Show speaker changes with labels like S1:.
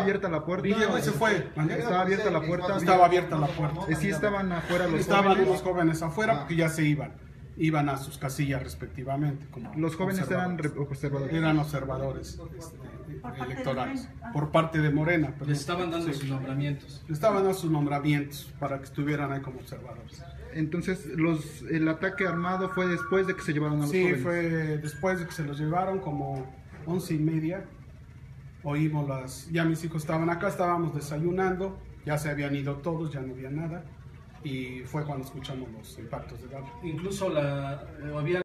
S1: abierta la puerta?
S2: Y se fue.
S1: ¿Estaba abierta la puerta?
S2: Estaba abierta la puerta.
S1: ¿Sí estaban afuera los
S2: Estaban
S1: jóvenes?
S2: los jóvenes afuera porque ya se iban a sus casillas respectivamente.
S1: Los jóvenes eran observadores.
S2: Eran observadores electorales por parte de Morena. Pero
S3: Les estaban dando sus nombramientos.
S2: les estaban dando sus nombramientos para que estuvieran ahí como observadores.
S1: Entonces, el ataque armado fue después de que se llevaron a los
S2: Sí,
S1: jóvenes.
S2: fue después de que se los llevaron, como 11:30. Oímos ya mis hijos estaban acá, estábamos desayunando, ya se habían ido todos, ya no había nada. Y fue cuando escuchamos los impactos de bala.
S3: Incluso había